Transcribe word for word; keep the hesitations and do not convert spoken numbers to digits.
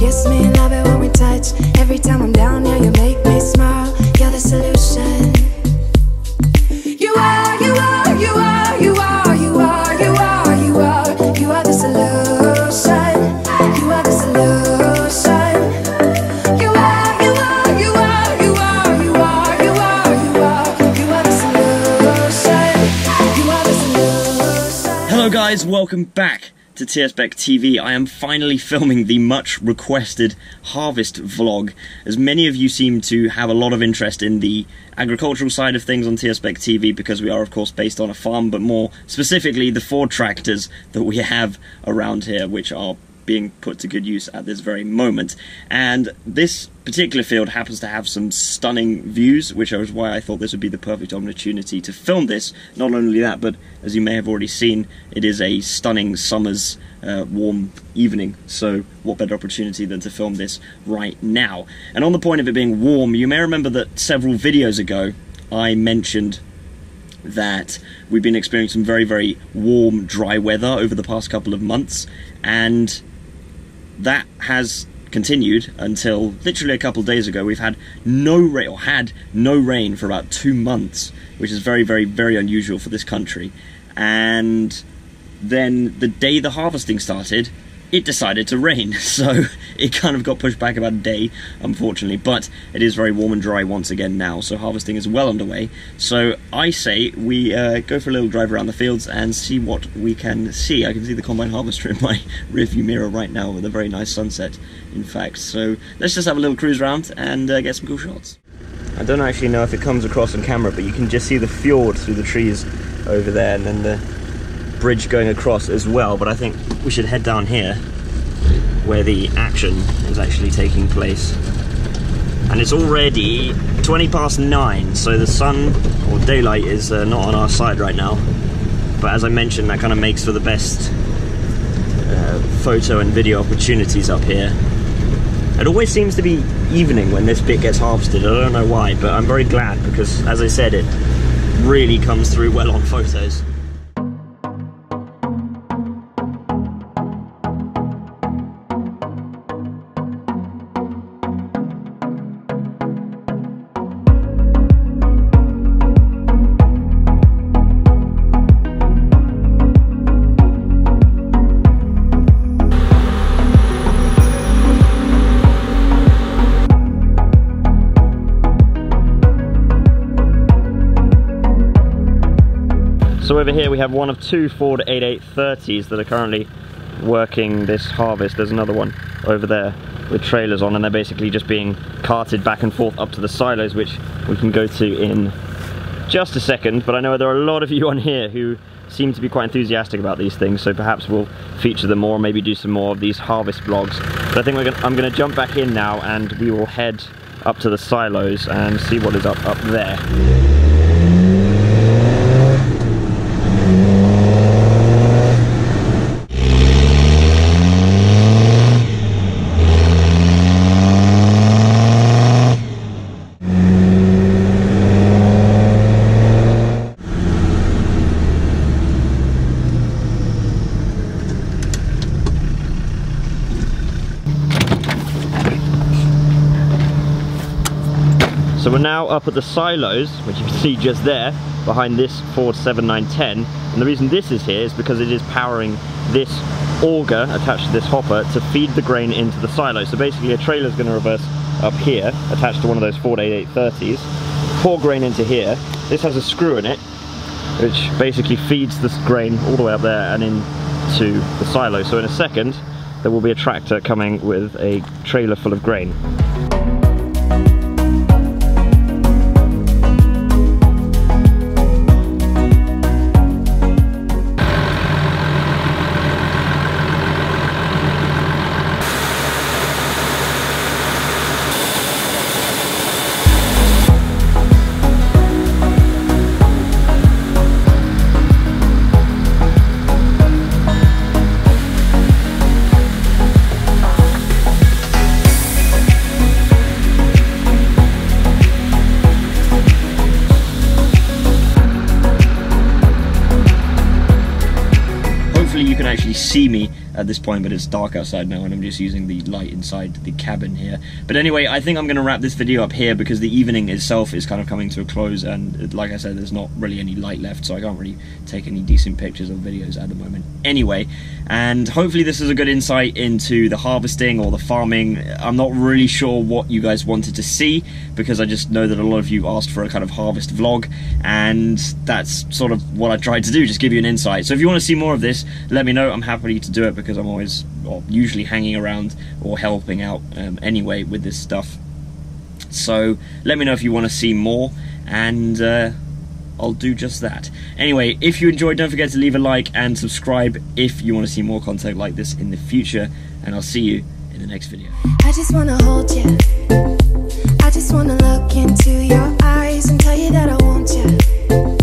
kiss me, love it when we touch. Every time I'm down here, you make me smile. You're the solution. You are, you are, you are, you are, you are, you are, you are, you are the solution. You are the solution. You are, you are, you are, you are, you are, you are, you are, you are the solution. You are the solution. Hello guys, welcome back to Tirsbaek T V. I am finally filming the much requested harvest vlog, as many of you seem to have a lot of interest in the agricultural side of things on Tirsbaek T V, because we are of course based on a farm, but more specifically the Ford tractors that we have around here, which are being put to good use at this very moment. And this particular field happens to have some stunning views, which is why I thought this would be the perfect opportunity to film this. Not only that, but as you may have already seen, it is a stunning summer's uh, warm evening, so what better opportunity than to film this right now. And on the point of it being warm, you may remember that several videos ago I mentioned that we've been experiencing some very, very warm, dry weather over the past couple of months, and that has continued until literally a couple of days ago. We've had no rain, or had no rain for about two months, which is very, very, very unusual for this country. And then the day the harvesting started, it decided to rain, so it kind of got pushed back about a day, unfortunately, but it is very warm and dry once again now, so harvesting is well underway. So I say we uh, go for a little drive around the fields and see what we can see. I can see the combine harvester in my rearview mirror right now with a very nice sunset, in fact. So let's just have a little cruise around and uh, get some cool shots. I don't actually know if it comes across on camera, but you can just see the fjord through the trees over there, and then the bridge going across as well. But I think we should head down here where the action is actually taking place. And it's already twenty past nine, so the sun or daylight is uh, not on our side right now, but as I mentioned, that kind of makes for the best uh, photo and video opportunities up here. It always seems to be evening when this bit gets harvested. I don't know why, but I'm very glad, because as I said, it really comes through well on photos. So over here we have one of two Ford eighty-eight thirties that are currently working this harvest. There's another one over there with trailers on, and they're basically just being carted back and forth up to the silos, which we can go to in just a second. But I know there are a lot of you on here who seem to be quite enthusiastic about these things, so perhaps we'll feature them more, maybe do some more of these harvest vlogs. But I think we're gonna, I'm going to jump back in now, and we will head up to the silos and see what is up up there. So we're now up at the silos, which you can see just there, behind this Ford seven nine ten. And the reason this is here is because it is powering this auger attached to this hopper to feed the grain into the silo. So basically a trailer is going to reverse up here, attached to one of those Ford eighty-eight thirties, pour grain into here. This has a screw in it, which basically feeds this grain all the way up there and into the silo. So in a second, there will be a tractor coming with a trailer full of grain. You can actually see me at this point, but it's dark outside now and I'm just using the light inside the cabin here. But anyway, I think I'm going to wrap this video up here because the evening itself is kind of coming to a close, and like I said, there's not really any light left, so I can't really take any decent pictures or videos at the moment anyway. And hopefully this is a good insight into the harvesting or the farming. I'm not really sure what you guys wanted to see, because I just know that a lot of you asked for a kind of harvest vlog, and that's sort of what I tried to do, just give you an insight. So if you want to see more of this, let me know. I'm happy to do it because I'm always, well, usually hanging around or helping out um, anyway with this stuff. So let me know if you want to see more, and uh, I'll do just that. Anyway, if you enjoyed, don't forget to leave a like and subscribe if you want to see more content like this in the future, and I'll see you in the next video. I just wanna hold you. I just wanna look into your eyes and tell you that I want you.